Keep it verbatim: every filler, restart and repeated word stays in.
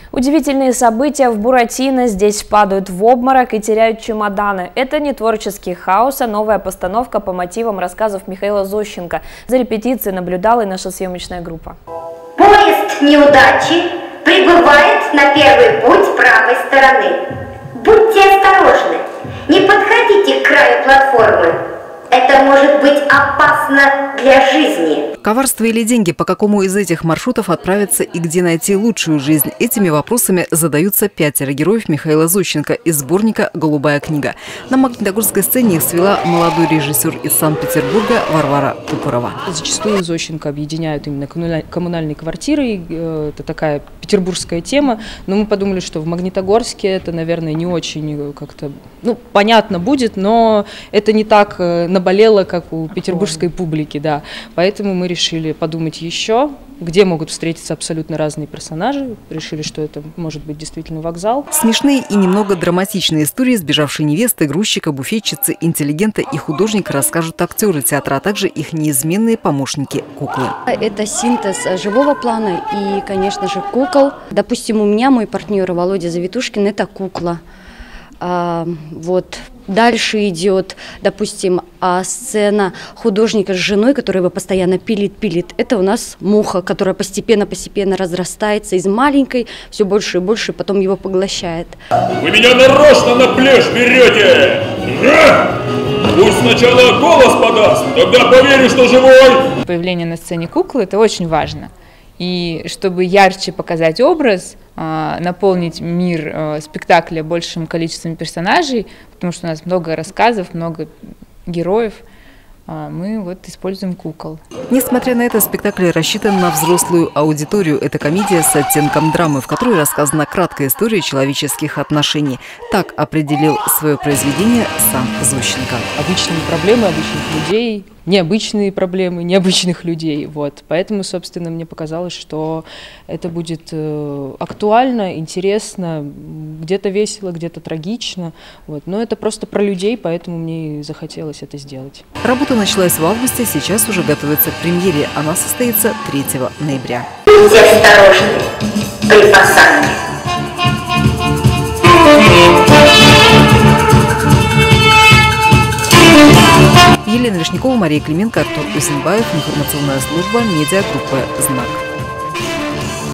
Удивительные события в Буратино. Здесь падают в обморок и теряют чемоданы. Это не творческий хаос, а новая постановка по мотивам рассказов Михаила Зощенко. За репетицией наблюдала и наша съемочная группа. Поезд неудачи прибывает на первый путь правой стороны. Будьте осторожны, не подходите к краю платформы. Это может быть опасно для жизни. Коварство или деньги, по какому из этих маршрутов отправиться и где найти лучшую жизнь? Этими вопросами задаются пятеро героев Михаила Зощенко из сборника «Голубая книга». На Магнитогорской сцене их свела молодой режиссер из Санкт-Петербурга Варвара Тупорова. Зачастую Зощенко объединяют именно коммунальные квартиры. Это такая петербургская тема. Но мы подумали, что в Магнитогорске это, наверное, не очень как-то, ну, понятно будет, но это не так наболело, как у петербургской публики, да. Поэтому мы решили подумать еще, где могут встретиться абсолютно разные персонажи. Решили, что это может быть действительно вокзал. Смешные и немного драматичные истории сбежавшей невесты, грузчика, буфетчицы, интеллигента и художника расскажут актеры театра, а также их неизменные помощники – куклы. Это синтез живого плана и, конечно же, кукол. Допустим, у меня мой партнер Володя Завитушкин – это кукла. А, вот. Дальше идет, допустим, сцена художника с женой, которая его постоянно пилит-пилит. Это у нас муха, которая постепенно-постепенно разрастается из маленькой, все больше и больше, потом его поглощает. Вы меня нарочно на плешь берете! Пусть сначала голос подаст, тогда поверю, что живой! Появление на сцене куклы – это очень важно. И чтобы ярче показать образ, наполнить мир спектакля большим количеством персонажей, потому что у нас много рассказов, много героев, мы вот используем кукол. Несмотря на это, спектакль рассчитан на взрослую аудиторию. Это комедия с оттенком драмы, в которой рассказана краткая история человеческих отношений. Так определил свое произведение сам Зощенко. Обычные проблемы обычных людей, необычные проблемы необычных людей. Вот. Поэтому, собственно, мне показалось, что это будет актуально, интересно, где-то весело, где-то трагично. Вот. Но это просто про людей, поэтому мне и захотелось это сделать. Работа началась в августе, сейчас уже готовится к премьере. Она состоится третьего ноября. Будьте осторожны при посадке. Елена Вишнякова, Мария Клименко, Артур Узенбаев. Информационная служба медиагруппы «Знак».